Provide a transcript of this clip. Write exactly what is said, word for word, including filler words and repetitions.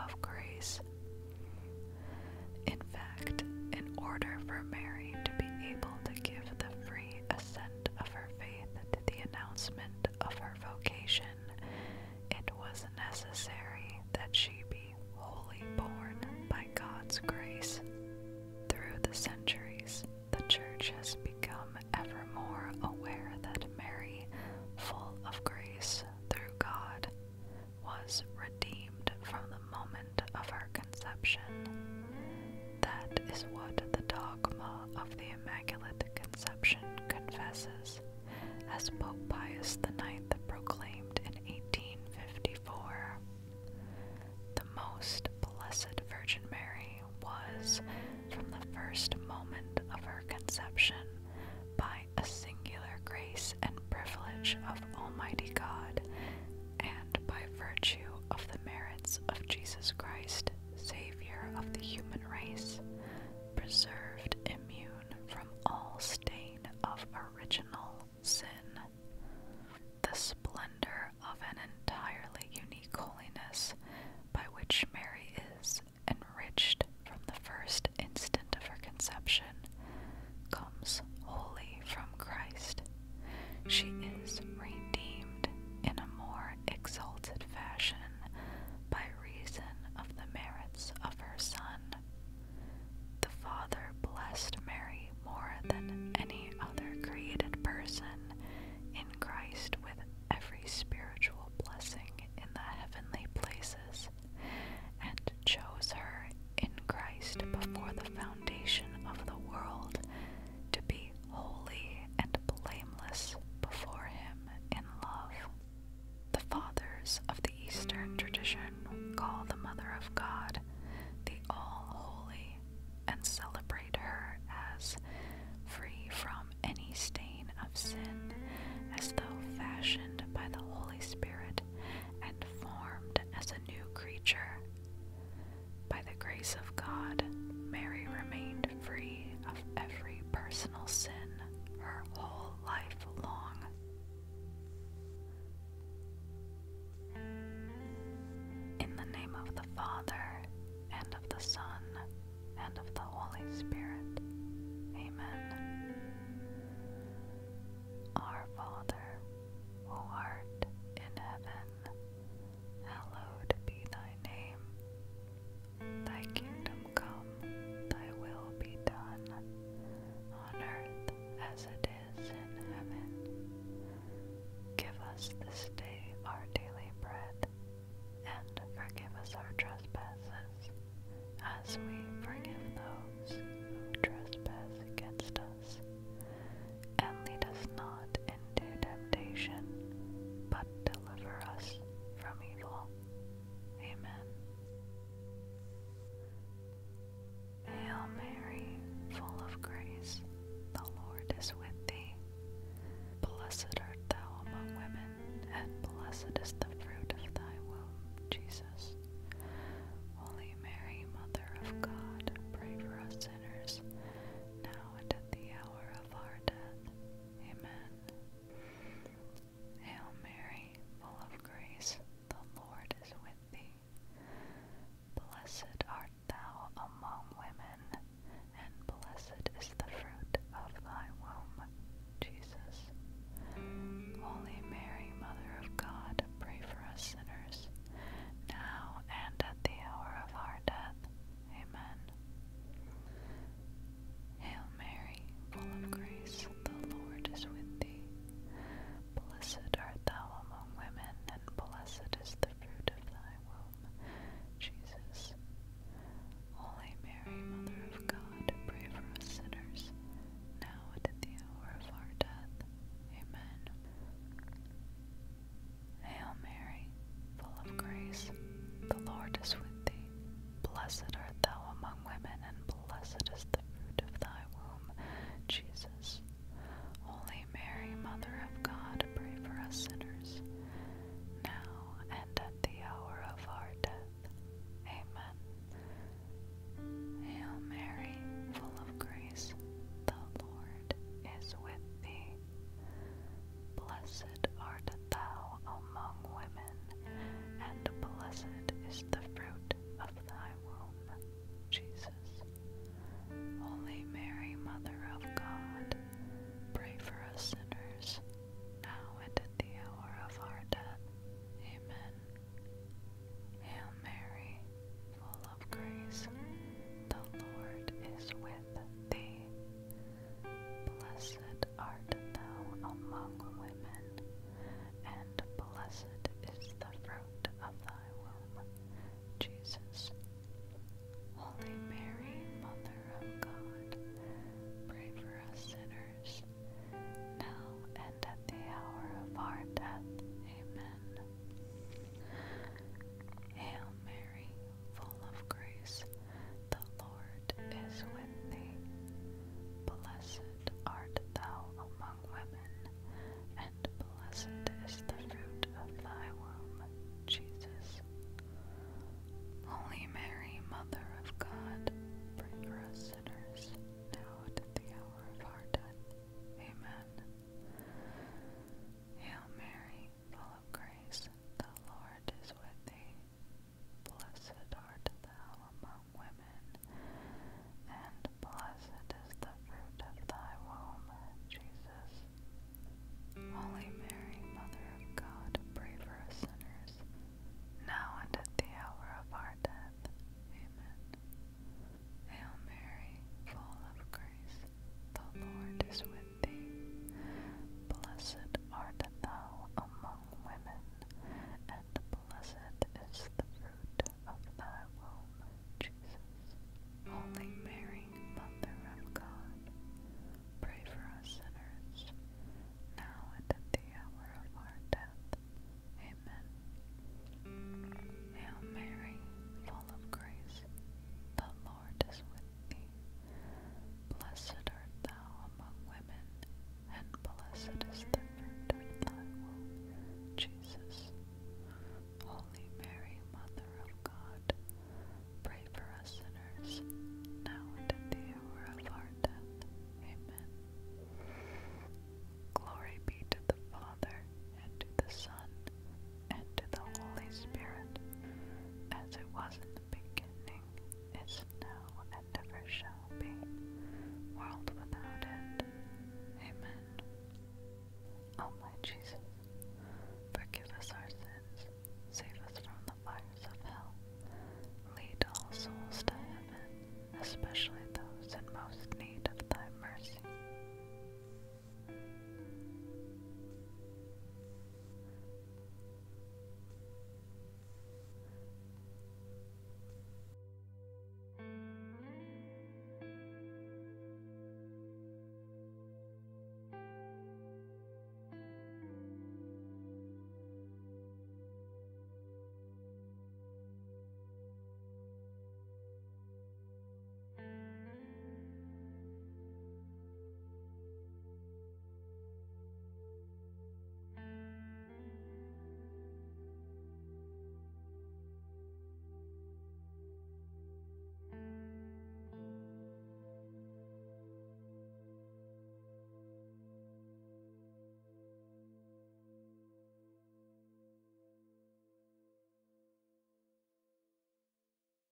of grace. In fact, in order for Mary to be able to give the free assent of her faith to the announcement of her vocation, it was necessary that she be wholly born by God's grace. Through the centuries, the Church has become ever more aware that Mary, full of grace through God, was redeemed from the moment of her conception. That is what the dogma of the Immaculate Conception confesses, as Pope Pius the ninth proclaimed in eighteen fifty-four. The most blessed Virgin Mary was, from the first moment of her conception, by a singular grace and privilege of Almighty God, and by virtue of the merits of Jesus Christ, Savior of the human race, preserved immune from all stain of original sin. The splendor of an entirely unique holiness by which Mary is enriched from the first instant of her conception comes wholly from Christ. She is redeemed in a more exalted fashion by reason of the merits of her Son. The Father blessed Mary more than any other created person in Christ with every spiritual blessing in the heavenly places, and chose her in Christ before the foundation of the world to be holy and blameless before him in love. The fathers of the Eastern tradition call the Mother of God the All-Holy, and celebrate her as free from any stain of sin, as though fashioned by the Holy Spirit and formed as a new creature. By the grace of God, Mary remained free of every personal sin her whole life long. In the name of the Father, and of the Son, and of the Holy Spirit.